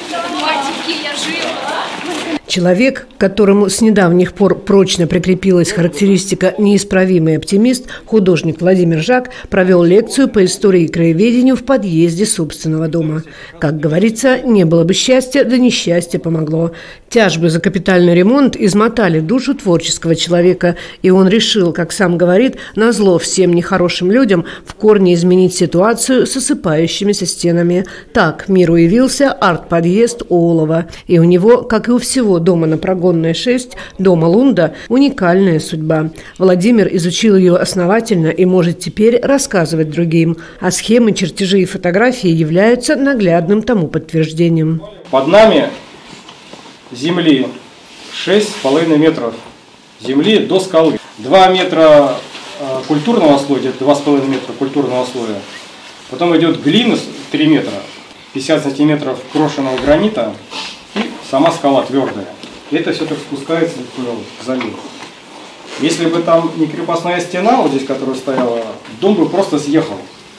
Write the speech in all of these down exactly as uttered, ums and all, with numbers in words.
Матики, я жив. Человек, к которому с недавних пор прочно прикрепилась характеристика «неисправимый оптимист», художник Владимир Жак провел лекцию по истории и краеведению в подъезде собственного дома. Как говорится, не было бы счастья, да несчастье помогло. Тяжбы за капитальный ремонт измотали душу творческого человека, и он решил, как сам говорит, назло всем нехорошим людям в корне изменить ситуацию с осыпающимися стенами. Так миру явился арт-подъезд Олова, и у него, как и у всего дома на Прогонной шесть, дома Лунда, уникальная судьба. Владимир изучил ее основательно и может теперь рассказывать другим. А схемы, чертежи и фотографии являются наглядным тому подтверждением. Под нами земли шесть с половиной метров земли до скалы. два метра культурного слоя, где-то два с половиной метра культурного слоя. Потом идет глина три метра, пятьдесят сантиметров крошенного гранита. И сама скала твердая. И это все так спускается в залив. Если бы там не крепостная стена, вот здесь, которая стояла, дом бы просто съехал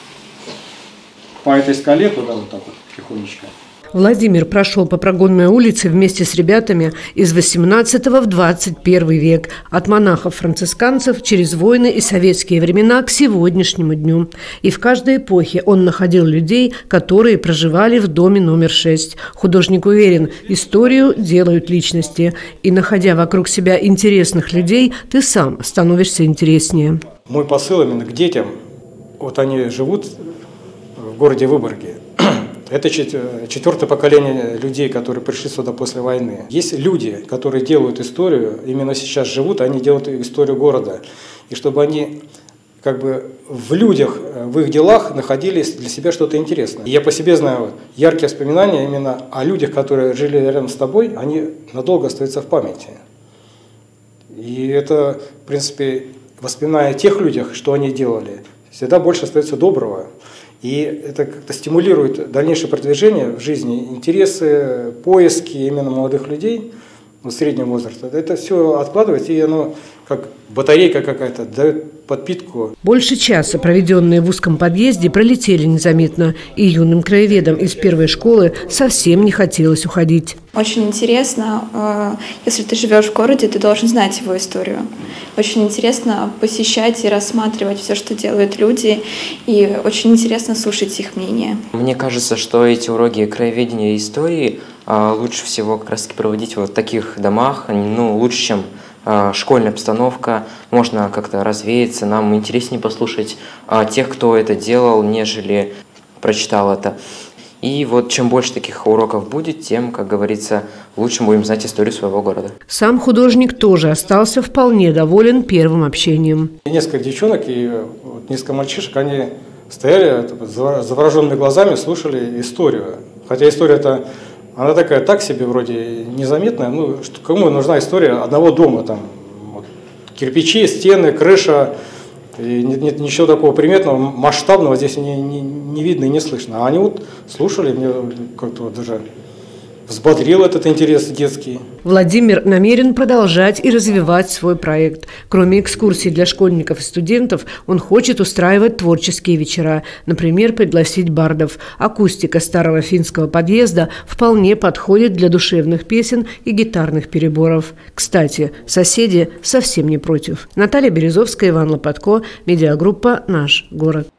по этой скале туда вот так вот тихонечко. Владимир прошел по Прогонной улице вместе с ребятами из восемнадцатого в двадцать первый век, от монахов-францисканцев через войны и советские времена к сегодняшнему дню. И в каждой эпохе он находил людей, которые проживали в доме номер шесть. Художник уверен, историю делают личности. И находя вокруг себя интересных людей, ты сам становишься интереснее. Мой посыл именно к детям. Вот они живут в городе Выборге. Это четвертое поколение людей, которые пришли сюда после войны. Есть люди, которые делают историю, именно сейчас живут, они делают историю города. И чтобы они как бы в людях, в их делах находили для себя что-то интересное. И я по себе знаю, яркие воспоминания именно о людях, которые жили рядом с тобой, они надолго остаются в памяти. И это, в принципе, воспоминания о тех людях, что они делали, всегда больше остается доброго. И это как-то стимулирует дальнейшее продвижение в жизни, интересы, поиски именно молодых людей ну, среднего возраста. Это все откладывается, и оно как батарейка какая-то дает подпитку. Больше часа, проведенные в узком подъезде, пролетели незаметно, и юным краеведам из первой школы совсем не хотелось уходить. Очень интересно, если ты живешь в городе, ты должен знать его историю. Очень интересно посещать и рассматривать все, что делают люди, и очень интересно слушать их мнение. Мне кажется, что эти уроки краеведения и истории лучше всего как раз проводить вот в таких домах, ну, лучше, чем школьная обстановка, можно как-то развеяться, нам интереснее послушать тех, кто это делал, нежели прочитал это. И вот чем больше таких уроков будет, тем, как говорится, лучше будем знать историю своего города. Сам художник тоже остался вполне доволен первым общением. Несколько девчонок и несколько мальчишек, они стояли завороженными глазами, слушали историю. Хотя история-то, она такая так себе вроде незаметная. Ну, что, кому нужна история одного дома? Там, вот, кирпичи, стены, крыша. И нет, нет ничего такого приметного, масштабного здесь не, не, не видно и не слышно. А они вот слушали, мне как-то вот даже взбодрил этот интерес детский. Владимир намерен продолжать и развивать свой проект. Кроме экскурсий для школьников и студентов, он хочет устраивать творческие вечера. Например, пригласить бардов. Акустика старого финского подъезда вполне подходит для душевных песен и гитарных переборов. Кстати, соседи совсем не против. Наталья Березовская, Иван Лопатко, медиагруппа «Наш город».